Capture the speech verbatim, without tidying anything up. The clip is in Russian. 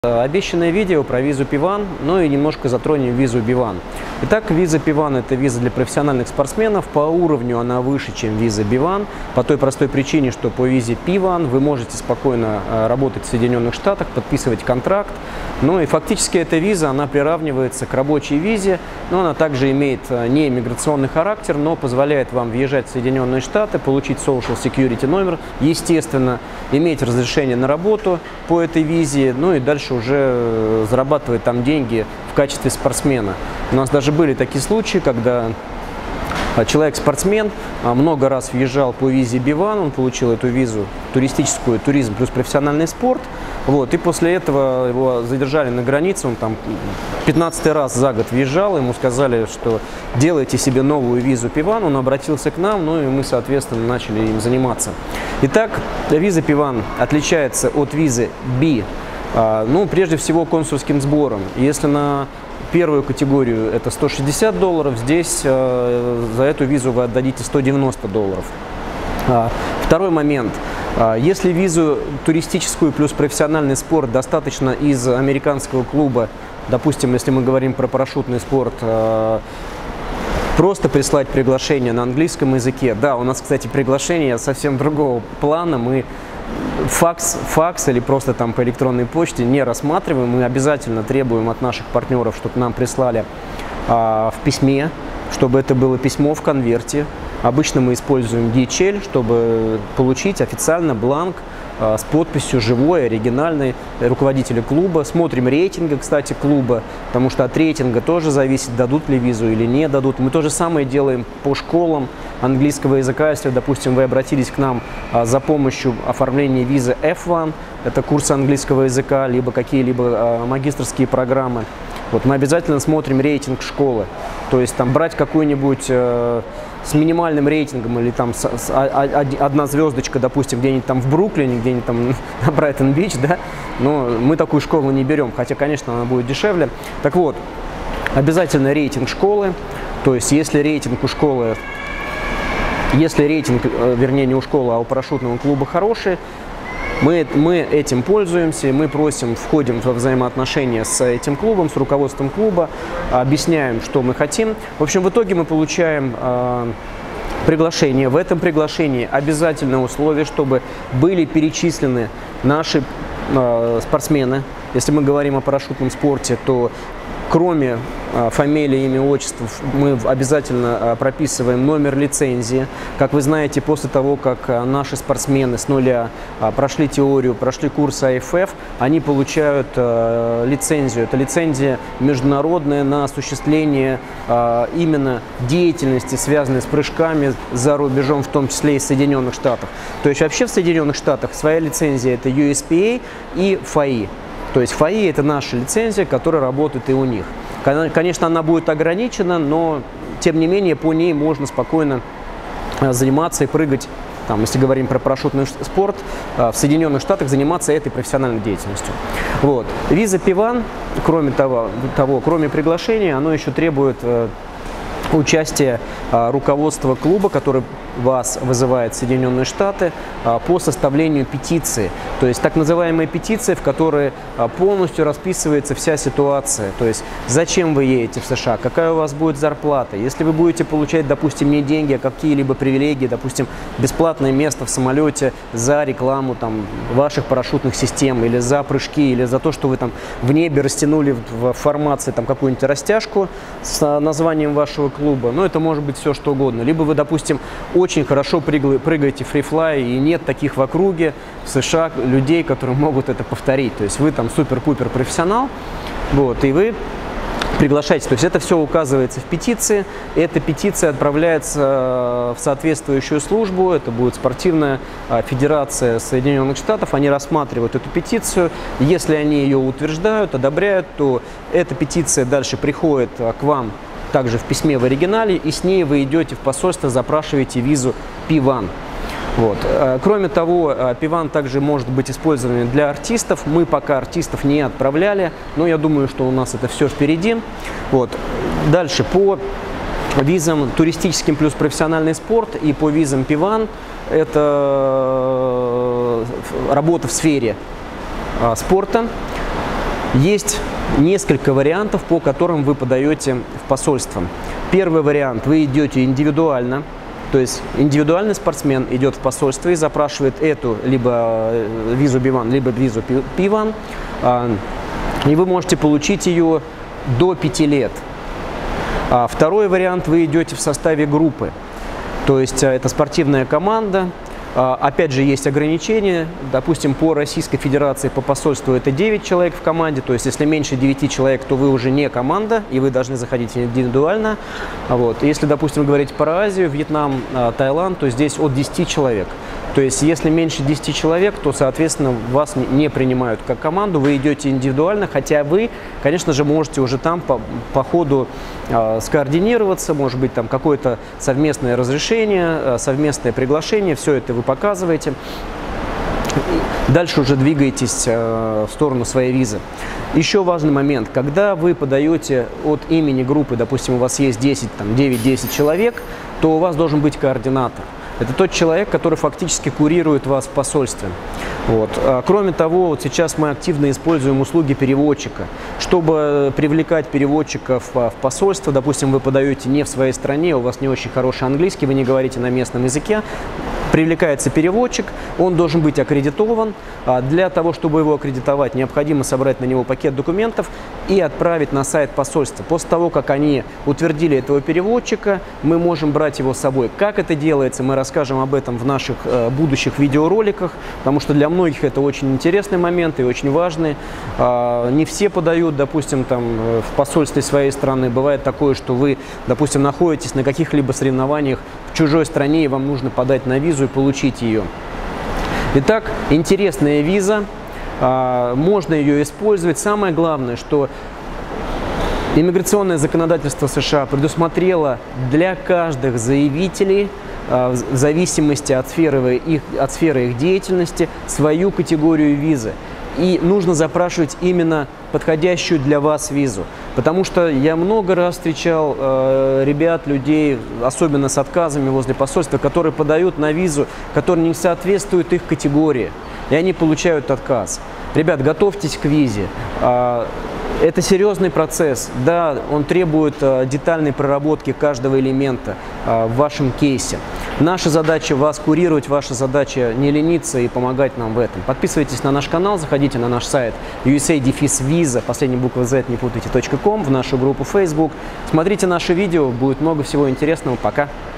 Обещанное видео про визу пи один, но и немножко затронем визу би один. Итак, виза пи один – это виза для профессиональных спортсменов. По уровню она выше, чем виза би один, по той простой причине, что по визе пи один вы можете спокойно работать в Соединенных Штатах, подписывать контракт. Ну и фактически эта виза, она приравнивается к рабочей визе, но она также имеет не иммиграционный характер, но позволяет вам въезжать в Соединенные Штаты, получить social security номер, естественно, иметь разрешение на работу по этой визе, ну и дальше уже зарабатывать там деньги в качестве спортсмена. У нас даже были такие случаи, когда человек-спортсмен много раз въезжал по визе би один, он получил эту визу туристическую, туризм плюс профессиональный спорт, вот, и после этого его задержали на границе, он там пятнадцатый раз за год въезжал, ему сказали, что делайте себе новую визу пи один, он обратился к нам, ну и мы, соответственно, начали им заниматься. Итак, виза пи один отличается от визы B, ну, прежде всего, консульским сбором. Если на первую категорию это сто шестьдесят долларов, здесь э, за эту визу вы отдадите сто девяносто долларов. А, второй момент. А, если визу туристическую плюс профессиональный спорт достаточно из американского клуба, допустим, если мы говорим про парашютный спорт, э, просто прислать приглашение на английском языке. Да, у нас, кстати, приглашение совсем другого плана. Мы Факс, факс или просто там по электронной почте не рассматриваем. Мы обязательно требуем от наших партнеров, чтобы нам прислали а, в письме, чтобы это было письмо в конверте. Обычно мы используем ди эйч эл, чтобы получить официально бланк а, с подписью живой, оригинальной руководителя клуба. Смотрим рейтинга, кстати, клуба, потому что от рейтинга тоже зависит, дадут ли визу или не дадут. Мы то же самое делаем по школам английского языка. Если, допустим, вы обратились к нам а, за помощью оформления визы эф один, это курсы английского языка, либо какие-либо а, магистерские программы, вот мы обязательно смотрим рейтинг школы. То есть там брать какую-нибудь э, с минимальным рейтингом или там с, с, а, а, одна звездочка, допустим, где-нибудь там в Бруклине, где-нибудь там на Брайтон-Бич, да, но мы такую школу не берем, хотя, конечно, она будет дешевле. Так вот, обязательно рейтинг школы, то есть если рейтинг у школы, если рейтинг, вернее, не у школы, а у парашютного клуба хороший, Мы, мы этим пользуемся, мы просим, входим во взаимоотношения с этим клубом, с руководством клуба, объясняем, что мы хотим. В общем, в итоге мы получаем э, приглашение. В этом приглашении обязательное условие, чтобы были перечислены наши э, спортсмены. Если мы говорим о парашютном спорте, то кроме э, фамилии, имя, отчества, мы обязательно э, прописываем номер лицензии. Как вы знаете, после того, как э, наши спортсмены с нуля э, прошли теорию, прошли курс эй эф эф, они получают э, лицензию. Это лицензия международная на осуществление э, именно деятельности, связанной с прыжками за рубежом, в том числе и в Соединенных Штатах. То есть вообще в Соединенных Штатах своя лицензия – это ю эс пи эй и эф эй и. То есть эф эй и – это наша лицензия, которая работает и у них. Конечно, она будет ограничена, но тем не менее по ней можно спокойно заниматься и прыгать, там, если говорим про парашютный спорт, в Соединенных Штатах заниматься этой профессиональной деятельностью. Вот. Виза пи один, кроме того, того, кроме приглашения, оно еще требует участие а, руководства клуба, который вас вызывает в Соединенные Штаты, а, по составлению петиции. То есть так называемая петиция, в которой а, полностью расписывается вся ситуация. То есть зачем вы едете в США, какая у вас будет зарплата, если вы будете получать, допустим, не деньги, а какие-либо привилегии, допустим, бесплатное место в самолете за рекламу там, ваших парашютных систем, или за прыжки, или за то, что вы там в небе растянули в формации там какую-нибудь растяжку с названием вашего клуба. клуба, но это может быть все что угодно. Либо вы, допустим, очень хорошо прыгаете фрифлай, и нет таких в округе в США людей, которые могут это повторить. То есть вы там супер-пупер профессионал, вот, и вы приглашаете. То есть это все указывается в петиции. Эта петиция отправляется в соответствующую службу. Это будет спортивная федерация Соединенных Штатов. Они рассматривают эту петицию. Если они ее утверждают, одобряют, то эта петиция дальше приходит к вам также в письме в оригинале, и с ней вы идете в посольство, запрашиваете визу пи один. Вот. Кроме того, пи один также может быть использован для артистов. Мы пока артистов не отправляли, но я думаю, что у нас это все впереди. Вот. Дальше по визам туристическим плюс профессиональный спорт и по визам пи один это работа в сфере спорта. Есть несколько вариантов, по которым вы подаете в посольство. Первый вариант – вы идете индивидуально, то есть индивидуальный спортсмен идет в посольство и запрашивает эту либо визу би один, либо визу пи один, и вы можете получить ее до пяти лет. Второй вариант – вы идете в составе группы, то есть это спортивная команда. Опять же, есть ограничения, допустим, по Российской Федерации, по посольству это девять человек в команде, то есть если меньше девяти человек, то вы уже не команда, и вы должны заходить индивидуально. Вот. Если, допустим, говорить про Азию, Вьетнам, Таиланд, то здесь от десяти человек. То есть если меньше десяти человек, то, соответственно, вас не принимают как команду, вы идете индивидуально, хотя вы, конечно же, можете уже там по, по ходу э, скоординироваться, может быть, там какое-то совместное разрешение, э, совместное приглашение, все это вы показываете. Дальше уже двигаетесь э, в сторону своей визы. Еще важный момент, когда вы подаете от имени группы, допустим, у вас есть десять, там, девять-десять человек, то у вас должен быть координатор. Это тот человек, который фактически курирует вас в посольстве. Вот. Кроме того, вот сейчас мы активно используем услуги переводчика. Чтобы привлекать переводчиков в посольство, допустим, вы подаете не в своей стране, у вас не очень хороший английский, вы не говорите на местном языке, привлекается переводчик, он должен быть аккредитован. Для того, чтобы его аккредитовать, необходимо собрать на него пакет документов и отправить на сайт посольства. После того, как они утвердили этого переводчика, мы можем брать его с собой. Как это делается, мы расскажем об этом в наших будущих видеороликах, потому что для многих это очень интересный момент и очень важный. Не все подают, допустим, там, в посольстве своей страны. Бывает такое, что вы, допустим, находитесь на каких-либо соревнованиях в чужой стране, и вам нужно подать на визу и получить ее. Итак, интересная виза, можно ее использовать. Самое главное, что иммиграционное законодательство США предусмотрело для каждых заявителей, в зависимости от сферы их, от сферы их деятельности, свою категорию визы. И нужно запрашивать именно подходящую для вас визу. Потому что я много раз встречал э, ребят, людей, особенно с отказами возле посольства, которые подают на визу, которая не соответствует их категории, и они получают отказ. Ребят, готовьтесь к визе. Э, это серьезный процесс. Да, он требует э, детальной проработки каждого элемента э, в вашем кейсе. Наша задача вас курировать, ваша задача не лениться и помогать нам в этом. Подписывайтесь на наш канал, заходите на наш сайт ю эс эй дефис виза, последняя буква Z, не путайте, точка ком, в нашу группу Facebook. Смотрите наши видео, будет много всего интересного. Пока!